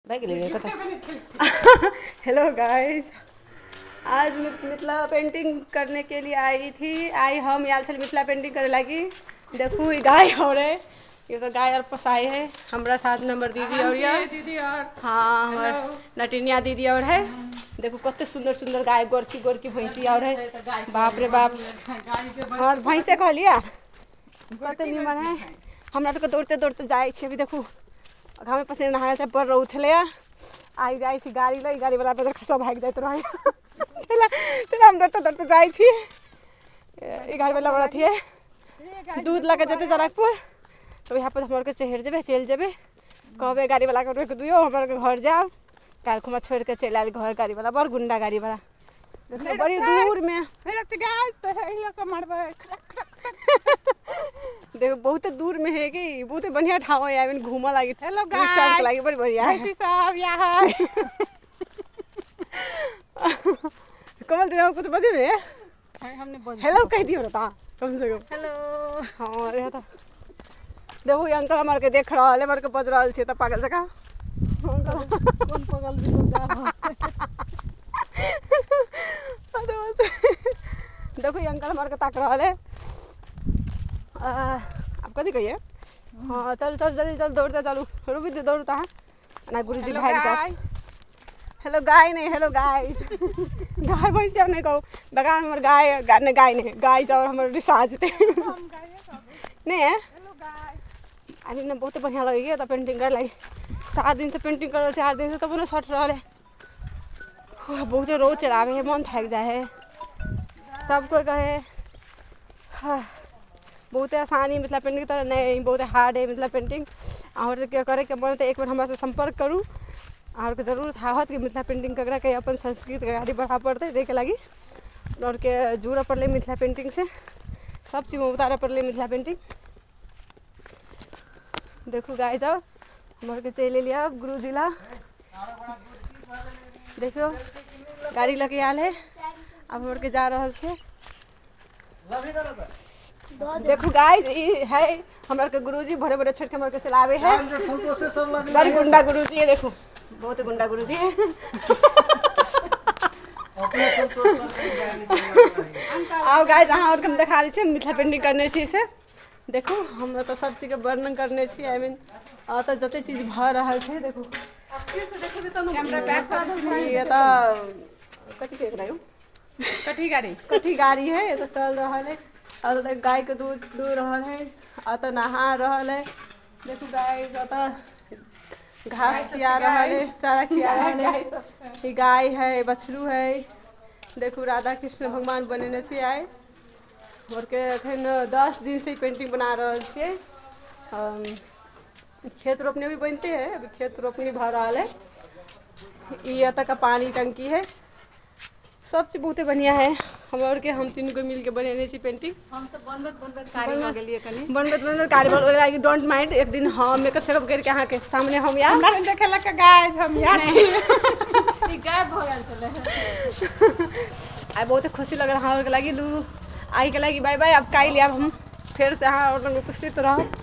Bag ले कता। Hello guys, आज मिथिला पेंटिंग करने के लिए आई हम यहाँ से मिथिला पेंटिंग करे लगी। देखू ये गाय और है, ये तो गाय और पसाई है। हमारा 7 नंबर दीदी और ये दीदी और हाँ हमारे नटिनिया दीदी और है। देखो कते सुंदर सुंदर गाय, गोरकी गोरकी भैंसी और है। बाप रे बाप, हाँ भैंसे कह लिया कते निमन है। हमरा तो दौड़ते दौड़ते जाए अभी। देखू हमें पसीना नहाए से पड़ रहा छे आई जाए गाड़ी ला, गाड़ी वाला पे सब भाग जाते रहे। हम दौड़ते दौड़ते जाए गाड़ी वाला बड़ा थी दूध लगे जाते जनकपुर। तो यहाँ पर हमारे चढ़ जेबे चल जेबे कहबे गाड़ी वाला के रोक दियो हमारे घर जाओ। काल खुमा छोड़ के चल आए घर गाड़ी वाला, बड़ गुंडा गाड़ी वाला। देखो बड़ी दूर में देखो बहुत दूर में है कि बहुत बढ़िया ठाव है, घूमा लगी। हेलो गाइस लगी बड़ी बढ़िया है। सब यहाँ कमल दीदी कुछ बजे में हमने हेलो कह दियो रहता कम से कम। हेलो हाँ रहा था। देखो ये अंकल हमारे के देख रहा है, हमारे के बज रहा है पागल जगह। कौन पगल देखो ये अंकल हमारे के ताक रहा है। आप कथी कहिए? हाँ चल चल जल्दी चल दौड़ते चलू रुबी दौड़ता है ना गुरु जी भाग जाए। हेलो गाय नहीं, हेलो गाय गाय वैसे नहीं कहूँ बगान हमारे गाय गाय नहीं गाय जाओ हमारे रिसाज नहीं है। अरे ना बहुत बढ़िया लगे तो पेंटिंग कर लगी। 7 दिन से पेंटिंग कर 4 दिन से तब ना सट रहा है। बहुत रोज चलावे है, मन थक जाए है। सबको कहे हाँ बहुत आसानी मिथिला पेंटिंग की तरह नहीं, बहुत हार्ड है मिथिला पेंटिंग। और क्या करे के मन तो एक बार हमारे से संपर्क करूँ और के जरूरत हाथ कि मिथिला पेंटिंग करा के अपन संस्कृति के आगे बढ़ा पड़ते देखे लगी और के जुड़ा पड़े मिथिला पेंटिंग से सब चीज़ में उतारा पड़े मिथिला पेंटिंग। देखो गाय जाओ हमारे के चले लिया गुरु जी ला। देखो गाड़ी लगे आल है अब हमारे के जा रहा है। देखो गाइस ये है हमारे के गुरुजी बड़े बड़े छठ के हमारे के चलावे है। बड़ी गुंडा गुरुजी है, देखो बहुत गुंडा गुरुजी है। आओ गाइस अहाँ और हम दिखा दी मिथिला पेंटिंग करने से। देखो हम तो सब चीज के वर्णन करने आई मीन तो जते चीज भर रहा है। देखो ये तो कथी गाड़ी है, ये तो चल रहा है और तो गाय के दूध दूह रहा है और तो नहा रहा है। देखो गाय तो घास खिया रहा है, चारा खिया रहा है। ये गाय है, बछरू है। देखो राधा कृष्ण भगवान बनेने से आए और के अखन 10 दिन से पेंटिंग बना रहा है। खेत रोपने भी बनते हैं, अभी खेत रोपनी भर रहा है। ये तक का पानी टंकी है, सब चीज बहुत बढ़िया है। हमारे के हम 3 को मिल के बने पेंटिंग। हम तो बनबत कारीगर हो गए डोंट माइंड। एक दिन हम मेकअप सेकअप करके अहाँ के सामने हम यार देखे लग गाय हम यार गायब हो गए आ बहुत खुशी लग रहा है लगी लू आई के लगी। बाय बाय अब काई लिया हम फिर से हाँ और उपस्थित रहो।